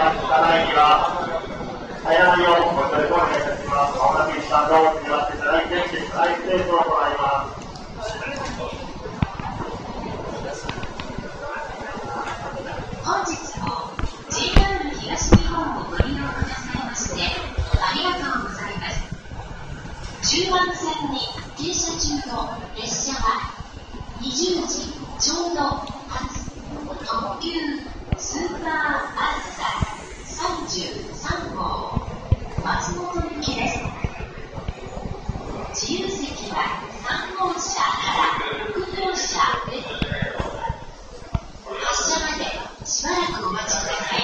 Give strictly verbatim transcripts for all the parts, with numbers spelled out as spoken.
が効かないには早めをご協力お願いいたします。まもなく一般道をにわっていただいて決済ステージを行います。 本日も ジェイアール 東日本をご利用くださいましてありがとうございます。中盤線に停車中の列車はにじゅうじちょうど発特急スーパーあずささんじゅうさんごう松本行きです。自由席はさんごうしゃからろくごうしゃです。発車までしばらくお待ちください。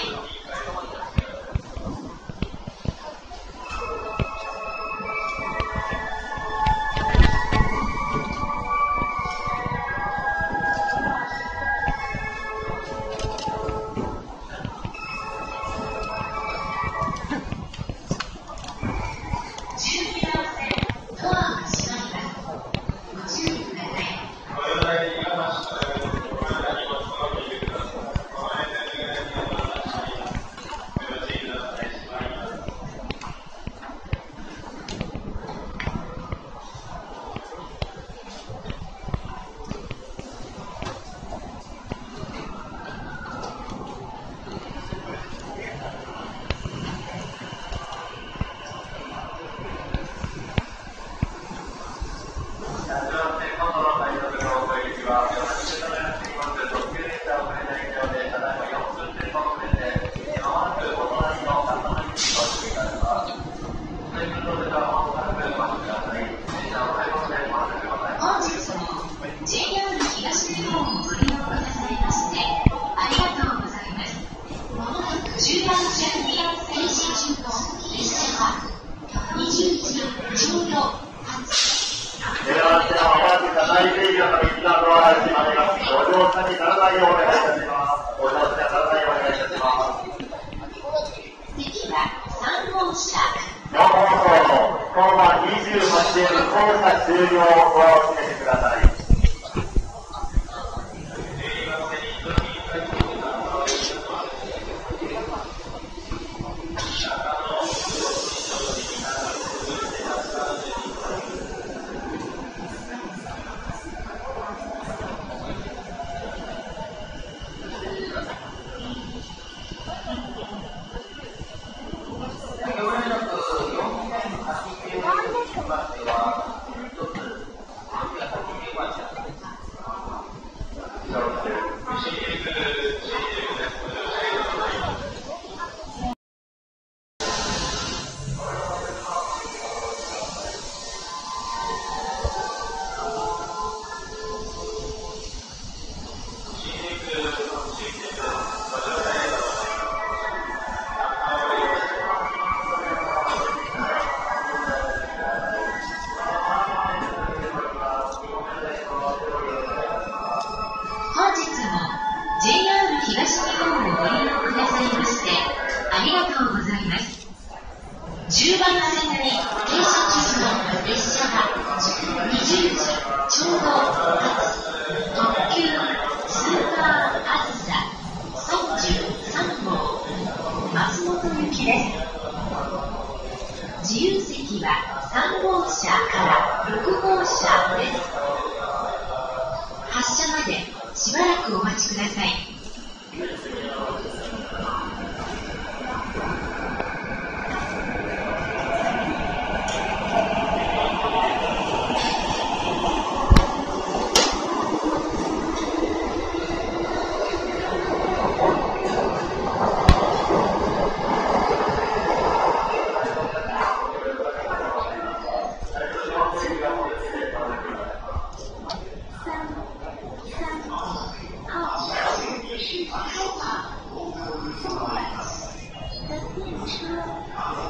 的电车。